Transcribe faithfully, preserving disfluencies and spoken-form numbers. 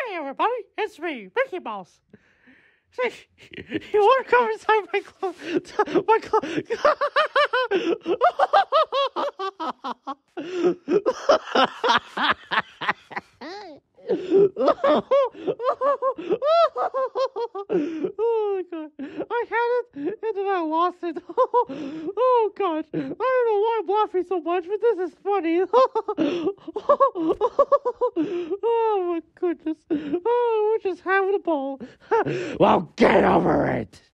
Hi, everybody. It's me, Mickey Mouse. Say, you want to come inside my club? My club. Oh, God. I had it, and then I lost it. Oh, God. I don't know why I'm laughing so much, but this is funny. Oh, my goodness. Oh, we're just having a ball. Well, get over it.